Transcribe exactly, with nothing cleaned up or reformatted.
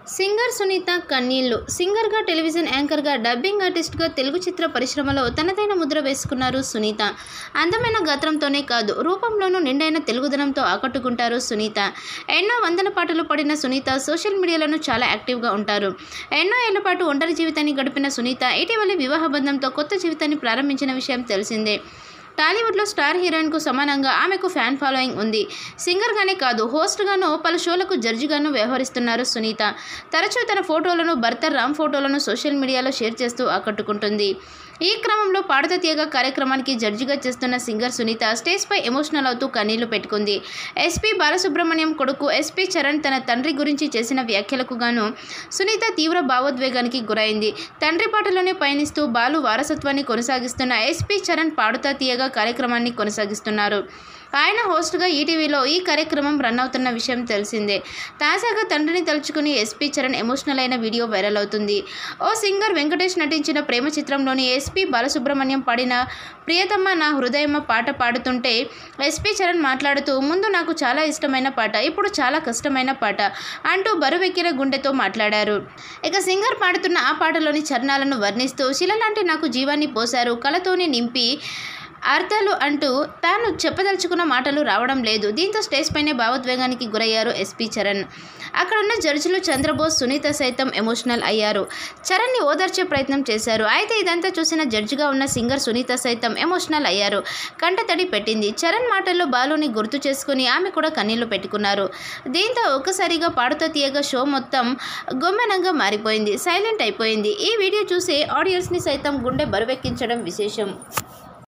Singer Sunitha కన్నీళ్లు. సింగర్గా, television యాంకర్గా, dubbing ఆర్టిస్ట్గా తెలుగు చిత్ర పరిశ్రమలో తనదైన ముద్ర వేసుకున్నారు సునీత. అందమైన గాత్రంతోనే కాదు, రూపంలోనూ నిండైన తెలుగుదనంతో ఆకట్టుకుంటారు సునీత. ఎన్నో వందల పాటలు పాడిన సునీత సోషల్ మీడియాలోనూ చాలా యాక్టివ్గా ఉంటారు. ఎన్నో ఏళ్ల పాటు ఒంటరి జీవితాన్ని గడిపిన సునీత ఇటీవలి వివాహ బంధంతో కొత్త జీవితాన్ని ప్రారంభించిన విషయం తెలిసిందే. టాలీవుడ్లో స్టార్ హీరోయిన్కు సమానంగా ఆమెకు ఫ్యాన్ ఫాలోయింగ్ ఉంది. సింగర్గానే కాదు, హోస్ట్గాను, పలు షోలకు జడ్జిగాను వ్యవహరిస్తున్నారు సునీత. తరచూ తన ఫోటోలను, భర్త రామ్ ఫోటోలను సోషల్ మీడియాలో షేర్ చేస్తూ ఆకట్టుకుంటుంది. ఈ క్రమంలో పాడుతా తీయగా కార్యక్రమానికి జడ్జిగా చేస్తున్న సింగర్ సునీత స్టేజ్పై ఎమోషనల్ అవుతూ కన్నీళ్లు పెట్టుకుంది. ఎస్పీ బాలసుబ్రహ్మణ్యం కొడుకు ఎస్పీ చరణ్ తన తండ్రి గురించి చేసిన వ్యాఖ్యలకు గాను సునీత తీవ్ర భావోద్వేగానికి గురైంది. తండ్రి పాటలోనే పయనిస్తూ బాలు వారసత్వాన్ని కొనసాగిస్తున్న ఎస్పీ చరణ్ పాడుతా తీయగా కార్యక్రమాన్ని కొనసాగిస్తున్నారు. ఆయన హోస్ట్గా ఈటీవీలో ఈ కార్యక్రమం రన్ అవుతున్న విషయం తెలిసిందే. తాజాగా తండ్రిని తలుచుకుని ఎస్పీ చరణ్ ఎమోషనల్ అయిన వీడియో వైరల్ అవుతుంది. ఓ సింగర్ వెంకటేష్ నటించిన ప్రేమ చిత్రంలోని ఎస్పీ బాలసుబ్రహ్మణ్యం పాడిన ప్రియతమ్మ నా హృదయమ్మ పాట పాడుతుంటే ఎస్పీ చరణ్ మాట్లాడుతూ, ముందు నాకు చాలా ఇష్టమైన పాట, ఇప్పుడు చాలా కష్టమైన పాట అంటూ బరువెక్కిన గుండెతో మాట్లాడారు. ఇక సింగర్ పాడుతున్న ఆ పాటలోని చరణాలను వర్ణిస్తూ, శిలలాంటి నాకు జీవాన్ని పోశారు, కలతోని నింపి అర్థాలు అంటూ తాను చెప్పదలుచుకున్న మాటలు రావడం లేదు. దీంతో స్టేజ్ పైనే భావోద్వేగానికి గురయ్యారు ఎస్పీ చరణ్. అక్కడున్న జడ్జిలు చంద్రబోస్, సునీత సైతం ఎమోషనల్ అయ్యారు. చరణ్ని ఓదార్చే ప్రయత్నం చేశారు. అయితే ఇదంతా చూసిన జడ్జిగా ఉన్న సింగర్ సునీత సైతం ఎమోషనల్ అయ్యారు. కంటతడి పెట్టింది. చరణ్ మాటల్లో బాలుని గుర్తు చేసుకుని ఆమె కూడా కన్నీళ్లు పెట్టుకున్నారు. దీంతో ఒక్కసారిగా పాడుతా తీయగా షో మొత్తం గొమ్మెనంగా మారిపోయింది, సైలెంట్ అయిపోయింది. ఈ వీడియో చూసి ఆడియన్స్ని సైతం గుండె బరువెక్కించడం విశేషం.